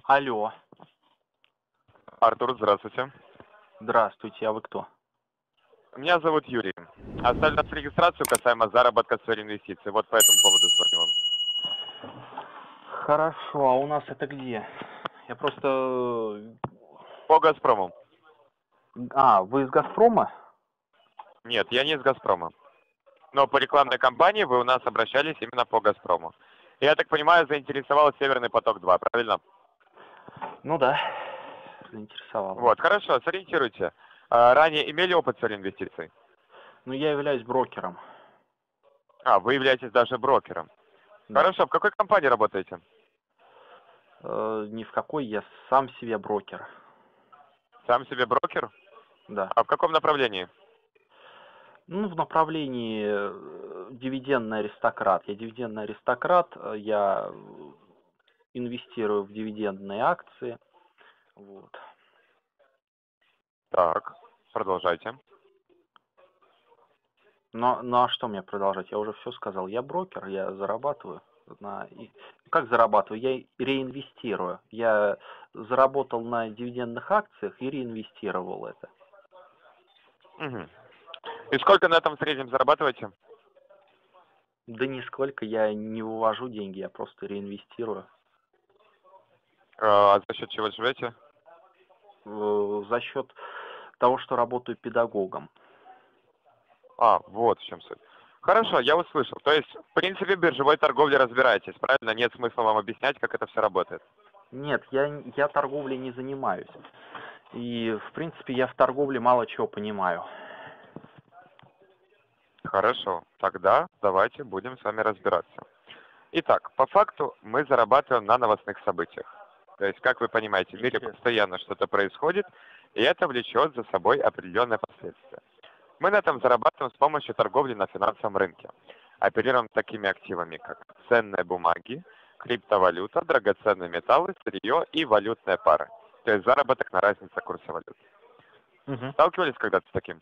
Алло, Артур, здравствуйте. здравствуйте, а вы кто? Меня зовут Юрий. Оставили нас регистрацию касаемо заработка в сфере инвестиций. Вот по этому поводу звоню вам. Хорошо, а у нас это где? Я просто... По «Газпрому». Вы из «Газпрома»? Нет, я не из «Газпрома». Но по рекламной кампании вы у нас обращались именно по «Газпрому». Я так понимаю, заинтересовал «Северный поток-2», правильно? Ну да, заинтересовало. Вот, хорошо, сориентируйте. Ранее имели опыт в сфере инвестиций? Ну, я являюсь брокером, Вы являетесь даже брокером. да. Хорошо, в какой компании работаете? Ни в какой, я сам себе брокер, Сам себе брокер? да. А в каком направлении? Ну, в направлении дивидендный аристократ. Я дивидендный аристократ, я инвестирую в дивидендные акции, вот. Так, продолжайте. Ну а что мне продолжать? Я уже все сказал. Я брокер, я зарабатываю как зарабатываю? Я реинвестирую. Я заработал на дивидендных акциях и реинвестировал это. Угу. И сколько на этом в среднем зарабатываете? Да нисколько я не вывожу деньги, я просто реинвестирую. А за счет чего живете? За счет того, что работаю педагогом. Вот в чем суть. Хорошо, я услышал. То есть, в принципе, в биржевой торговле разбираетесь, правильно? Нет смысла вам объяснять, как это все работает. Нет, я торговлей не занимаюсь. И, в принципе, я в торговле мало чего понимаю. Хорошо, тогда давайте будем с вами разбираться. Итак, по факту мы зарабатываем на новостных событиях. То есть, как вы понимаете, в мире постоянно что-то происходит, и это влечет за собой определенные последствия. Мы на этом зарабатываем с помощью торговли на финансовом рынке. Оперируем такими активами, как ценные бумаги, криптовалюта, драгоценные металлы, сырье и валютные пары. То есть заработок на разнице курса валют. Мгм. Сталкивались когда-то с таким?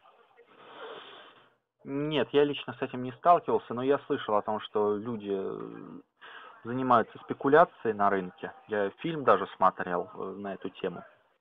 Нет, я лично с этим не сталкивался, но я слышал о том, что люди занимаются спекуляцией на рынке. Я фильм даже смотрел на эту тему,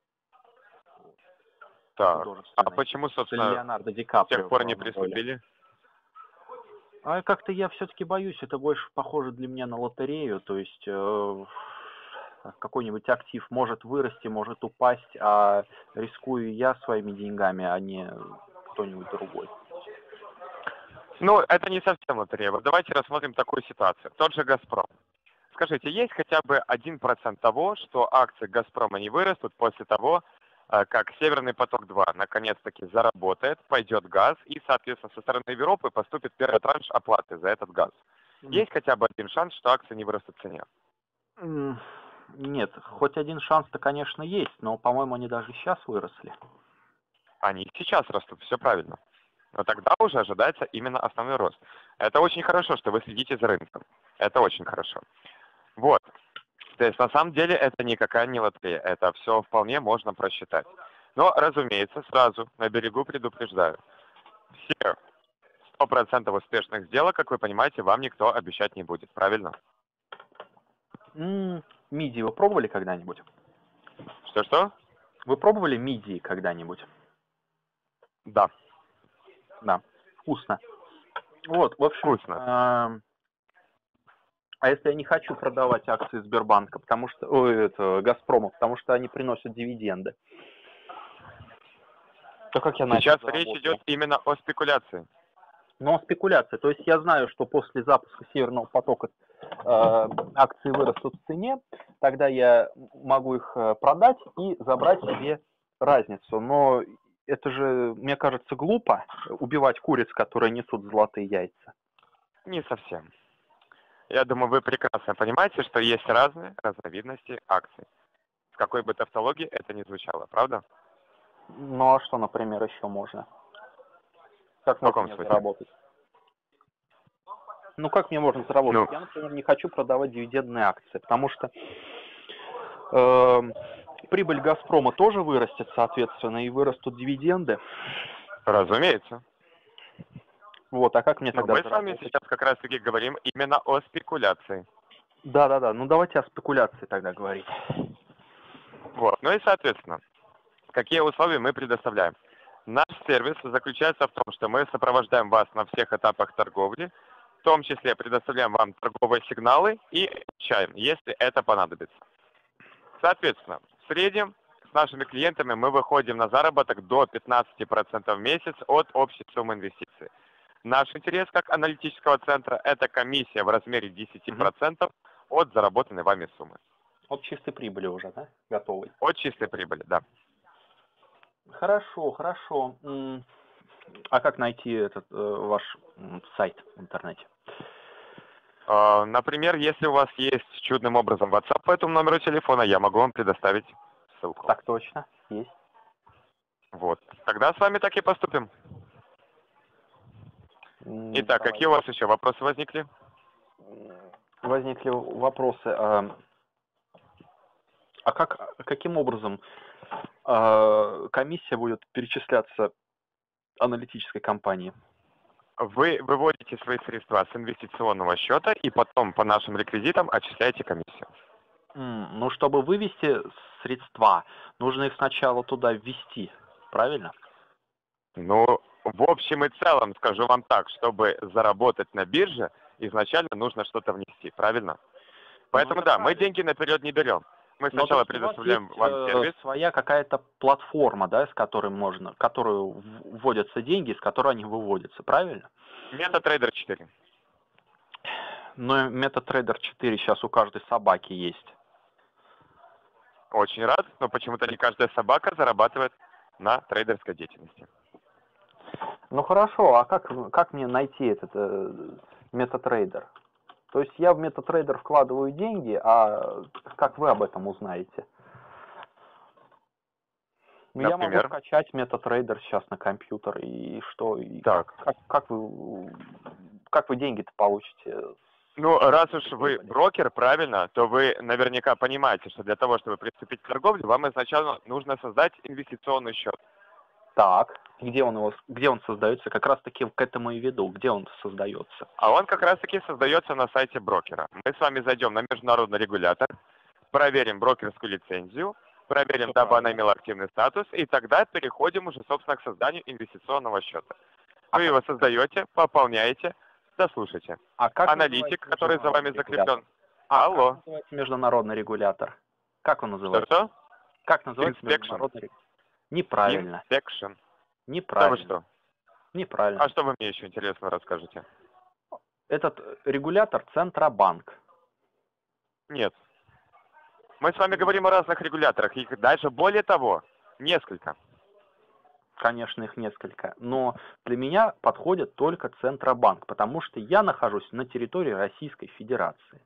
Так. А художественный, почему, с собственно, Леонардо Ди с тех Каприо в пор не главной роли. приступили? А как-то я все-таки боюсь, это больше похоже для меня на лотерею, то есть какой-нибудь актив может вырасти, может упасть, а рискую я своими деньгами, а не кто-нибудь другой. Ну, это не совсем лотерея. Вот давайте рассмотрим такую ситуацию. Тот же «Газпром». Скажите, есть хотя бы 1% того, что акции «Газпрома» не вырастут после того, как «Северный поток-2» наконец-таки заработает, пойдет газ, и, соответственно, со стороны Европы поступит первый транш оплаты за этот газ? Есть хотя бы один шанс, что акции не вырастут в цене? М, Нет, хоть один шанс-то, конечно, есть, но, по-моему, они даже сейчас выросли. Они и сейчас растут, все правильно. Но тогда уже ожидается именно основной рост. Это очень хорошо, что вы следите за рынком. Это очень хорошо. Вот. То есть на самом деле это никакая не лотерея. Это все вполне можно просчитать. Но, разумеется, сразу на берегу предупреждаю. Все 100% успешных сделок, как вы понимаете, вам никто обещать не будет. Правильно? Мидии вы пробовали когда-нибудь? Что-что? Вы пробовали мидии когда-нибудь? Да. Да, вкусно. Вот, в общем, Вкусно. а если я не хочу продавать акции Сбербанка, потому что, ой, это, Газпрома, потому что они приносят дивиденды, то как я на этом Сейчас речь заработаю? идет именно о спекуляции. Но спекуляция, то есть я знаю, что после запуска Северного потока акции вырастут в цене, тогда я могу их продать и забрать себе разницу. Но это же, мне кажется, глупо убивать куриц, которые несут золотые яйца. Не совсем. Я думаю, вы прекрасно понимаете, что есть разные разновидности акций. В какой бы тавтологии это ни звучало, правда? Ну а что, например, еще можно? Как В можно каком мне смысле? заработать? Ну как мне можно заработать? Ну, Я, например, не хочу продавать дивидендные акции, потому что э, прибыль Газпрома тоже вырастет, соответственно, и вырастут дивиденды. разумеется. Вот, а как мне Но тогда мы с вами заработать? сейчас как раз-таки говорим именно о спекуляции. Да-да-да, ну давайте о спекуляции тогда говорить. Вот. Ну и, соответственно, какие условия мы предоставляем? Наш сервис заключается в том, что мы сопровождаем вас на всех этапах торговли, в том числе предоставляем вам торговые сигналы и отвечаем, если это понадобится. Соответственно, в среднем с нашими клиентами мы выходим на заработок до 15% в месяц от общей суммы инвестиций. Наш интерес как аналитического центра – это комиссия в размере 10% от заработанной вами суммы. От чистой прибыли уже, да? Готовый. От чистой прибыли, да. Хорошо, хорошо. А как найти этот ваш сайт в интернете? Например, если у вас есть чудным образом WhatsApp по этому номеру телефона, я могу вам предоставить ссылку. Так точно, есть. Вот. Тогда с вами так и поступим. Итак, Давай. какие у вас еще вопросы возникли? Возникли вопросы. Каким образом комиссия будет перечисляться аналитической компании? Вы выводите свои средства с инвестиционного счета и потом по нашим реквизитам отчисляете комиссию. Ну, чтобы вывести средства, нужно их сначала туда ввести, правильно? Ну, в общем и целом, скажу вам так, чтобы заработать на бирже, изначально нужно что-то внести, правильно? Поэтому да, мы деньги наперед не берем. Мы сначала предоставляем вам сервис. Своя какая-то платформа, да, с которой можно, в которую вводятся деньги, с которой они выводятся, правильно? MetaTrader 4. Но MetaTrader 4 сейчас у каждой собаки есть. Очень рад, но почему-то не каждая собака зарабатывает на трейдерской деятельности. Ну хорошо, а как мне найти этот MetaTrader? То есть я в MetaTrader вкладываю деньги, а как вы об этом узнаете? Ну, я могу скачать MetaTrader сейчас на компьютер, и что? И так. Как вы деньги-то получите? Ну, раз уж вы брокер, правильно, то вы наверняка понимаете, что для того, чтобы приступить к торговле, вам изначально нужно создать инвестиционный счет. Так, где он создается? Как раз таки к этому и веду. Где он создается? А он как раз таки создается на сайте брокера. Мы с вами зайдем на международный регулятор, проверим брокерскую лицензию, проверим, дабы она имела активный статус, и тогда переходим уже, собственно, к созданию инвестиционного счета. Вы его создаете, пополняете, дослушайте. А как аналитик, который за вами закреплен. Алло. Как называется международный регулятор? Как он называется? Что? Как называется международный регулятор? Неправильно. Inspection. Неправильно. Да вы что? Неправильно. А что вы мне еще интересного расскажете? Этот регулятор Центробанк. Нет. Мы с вами говорим о разных регуляторах. Их даже более того, несколько. Конечно, их несколько. Но для меня подходит только Центробанк, потому что я нахожусь на территории Российской Федерации.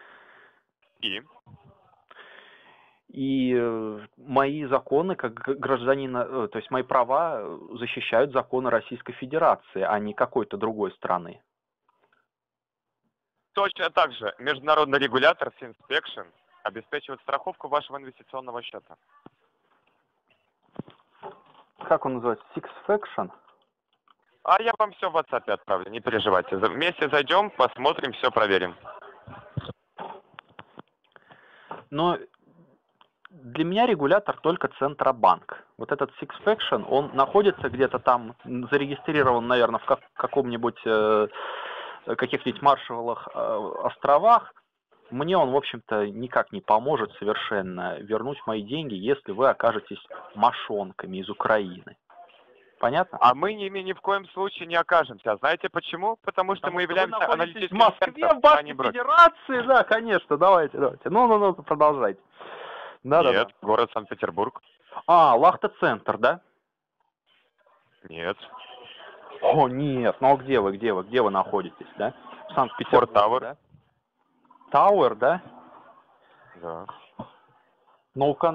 И мои законы, как гражданина, то есть мои права защищают законы Российской Федерации, а не какой-то другой страны. Точно так же международный регулятор Inspection обеспечивает страховку вашего инвестиционного счета. Как он называется? Sixfaction? А я вам все в WhatsApp отправлю, не переживайте. Вместе зайдем, посмотрим, все проверим. Но для меня регулятор только Центробанк. Вот этот Sixfaction, он находится где-то там, зарегистрирован, наверное, в каком-нибудь, каких-нибудь Маршалловых островах. Мне он, в общем-то, никак не поможет совершенно вернуть мои деньги, если вы окажетесь мошонками из Украины. Понятно? А мы ими ни в коем случае не окажемся. Знаете почему? Потому что мы являемся аналитическим центром, а не брокером. В Москве, в Федерации, да, конечно, давайте. Ну, продолжайте. Нет, город Санкт-Петербург. Лахта-центр, да? Нет. О, нет, ну а где вы находитесь, да? В Санкт-Петербурге, Тауэр. да? Тауэр, да? Да. Ну-ка.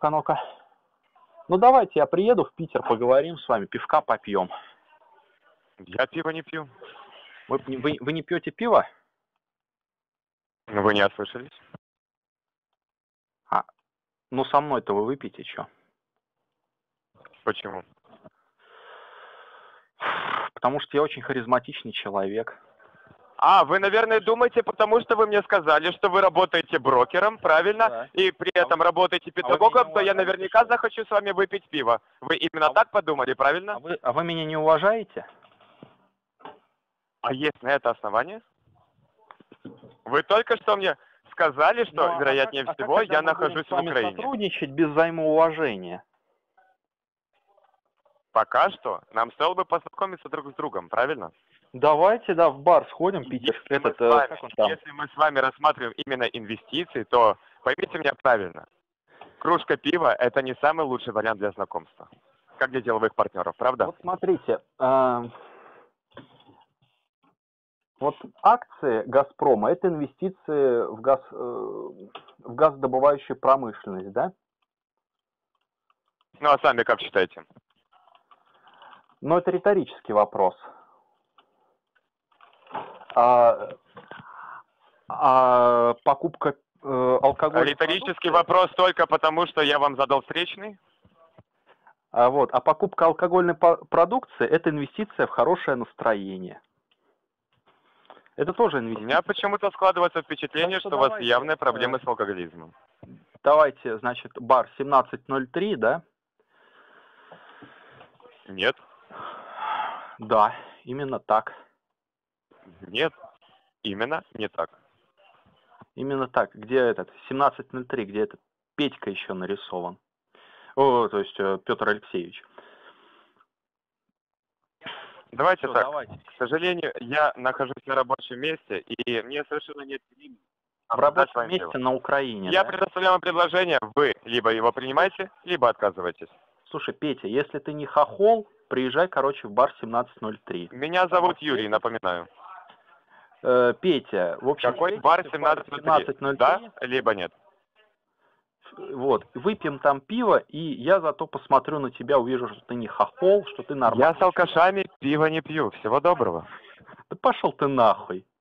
Ну, давайте я приеду в Питер, поговорим с вами, пивка попьем. Я пиво не пью. Вы не пьете пиво? Вы не ослышались? Ну, со мной-то вы выпьете, что? Почему? Потому что я очень харизматичный человек. А, вы, наверное, думаете, потому что вы мне сказали, что вы работаете брокером, правильно? Да. И при этом работаете педагогом, то я наверняка захочу с вами выпить пиво. Вы именно так подумали, правильно? А вы меня не уважаете? А есть на это основание? Вы только что мне сказали, что, вероятнее всего, я нахожусь в Украине. Сотрудничать без взаимоуважения. Пока что нам стоило бы познакомиться друг с другом, правильно? Давайте, да, в бар сходим, Питер. Если мы с вами рассматриваем именно инвестиции, то поймите меня правильно. Кружка пива – это не самый лучший вариант для знакомства. Как для деловых партнеров, правда? Вот смотрите, вот акции «Газпрома» – это инвестиции в газодобывающую промышленность, да? Ну, а сами как считаете? Но это риторический вопрос. Покупка алкогольных Риторический вопрос только потому, что я вам задал встречный? А покупка алкогольной продукции – это инвестиция в хорошее настроение. Это тоже инвестиция. У меня почему-то складывается впечатление, что у вас явные проблемы с алкоголизмом. Давайте, значит, бар 1703, да? Нет. Да, именно так. Нет, именно не так. Именно так. Где этот 1703, где этот Петька еще нарисован? То есть Петр Алексеевич. Давайте так. К сожалению, я нахожусь на рабочем месте, и мне совершенно нет времени. В рабочем месте на Украине. Я предоставляю вам предложение, вы либо его принимаете, либо отказываетесь. Слушай, Петя, если ты не хохол, приезжай, короче, в бар 1703. Меня зовут Юрий, напоминаю. Петя, в общем... Какой бар 1703? Да, либо нет? Вот, выпьем там пиво, и я зато посмотрю на тебя, увижу, что ты не хохол, что ты нормальный. Я с алкашами пиво не пью. Всего доброго. Да пошел ты нахуй.